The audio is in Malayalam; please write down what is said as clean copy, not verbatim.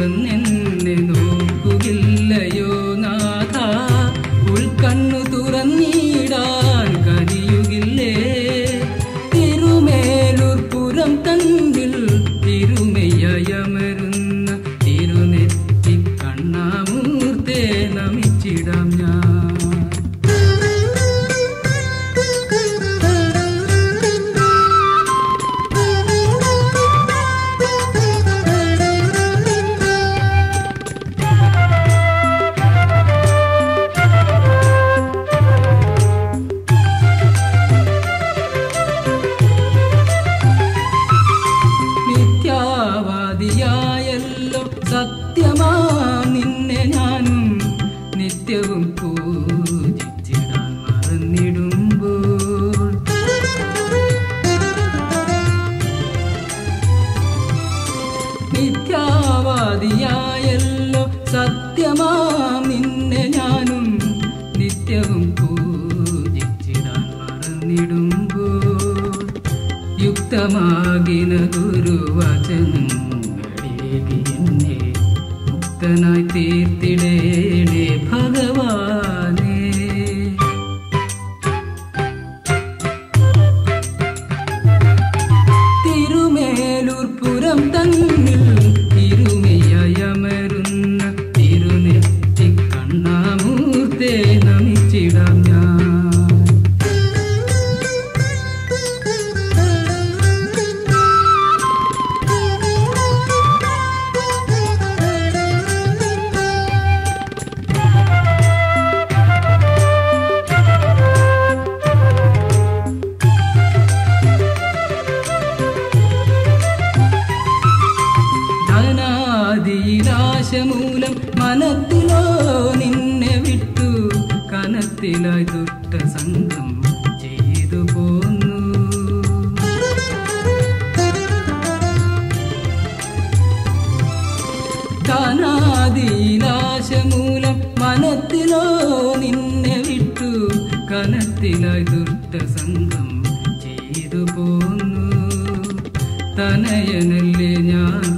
തുറന്നെന്നെ നോക്കുകില്ലയോ നാഥ ഉൾക്കണ്ണു തുറന്നിടാൻ കനിയുകില്ലേ തിരുമേലൂർ പുരം തന്നിൽ തിരുമയ്യമരുന്ന തിരുനെറ്റി കണ്ണാമൂർത്തേ നമിച്ചിടാം ഞാൻ നിത്യവാദിയായല്ലോ സത്യമാ നിന്നെ ഞാനും നിത്യവും പൂജിച്ചിടാൻ മറന്നിടുമ്പോൾ നിത്യവാദിയായല്ലോ സത്യമാ നിന്നെ ഞാനും നിത്യവും പൂജിച്ചിടാൻ മറന്നിടുമ്പോൾ യുക്തമാകിന ഗുരുവചനങ്ങളേകി എന്നെ മുക്തനായി തീർത്തിടേണേ ഭഗവാനേ തിരുമേലൂർ പുരം തന്നിൽ തിരുമയ്യമരുന്ന തിരുനെറ്റി കണ്ണാമൂർത്തേ നമിച്ചിടാം ഞാൻ ധനാദിരാശമൂലം മനത്തിലോ നിന്നെ വിട്ടു കനത്തിലായി ദുഷ്ട സംഘം ചെയ്തു പോന്നു ധനാദിരാശമൂലം മനത്തിലോ നിന്നെ വിട്ടു കനത്തിലായി ദുഷ്ട സംഘം ചെയ്തു പോന്നു തനയനല്ലേ ഞാൻ